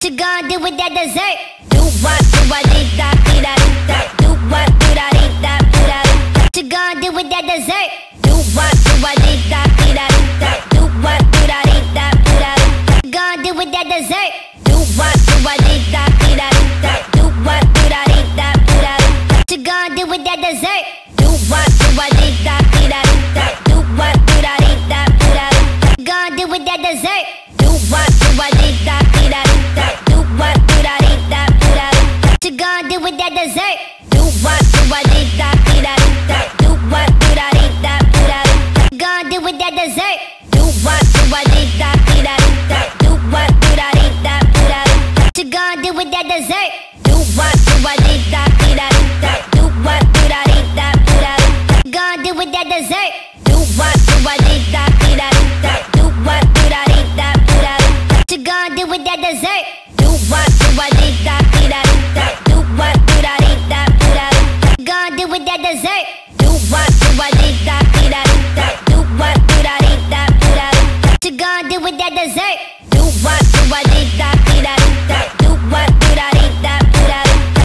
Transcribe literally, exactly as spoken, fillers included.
you gonna do with that dessert? Do what, do what, dee da, dee da, dee da. Do what, do da, dee da, dee da, dee da. What you gonna do with that dessert? Do what, do what, dee da, dee da, dee da. Do what, do da, dee da, dee da, dee da. What you gonna do with that dessert? Do what, do what, dee da, dee da, dee da. Do what, do da, dee da, dee da, dee da. What you gonna do with that dessert? Do what, do what, dee da, dee da, dee da. Do what, do da, dee da, dee da, dee da. What you gonna do with that dessert? Do what, do what, dee da, dee da, dee da. Do what, do da, dee da, dee da, dee da. What you gonna do with that dessert? Do what, do what, dee da, dee da, dee da. Do what, do da, dee da, dee da, dee da. What you gonna do with that dessert? Do what, do what, dee da, dee da, dee da. Do what, do da, dee da, dee da, dee da. What you gonna do with that dessert? Do what, do what, dee da, dee da, dee da. Do what, do da, dee da, dee da, dee da. What you gonna do with that dessert? Do what, do what, dee da, dee da, dee da. Do what, do da, dee da, dee da, dee da. What you gonna do with that dessert? Do what, do what, dee da, dee da, dee da. Do what, do da, dee da, dee da, dee da. What you gonna do with that dessert? Do what, do what, dee da, dee da, dee da. Do what, do da, dee da, dee da, dee da. What you gonna do with that dessert? Do what, do what, dee da, dee da, dee da.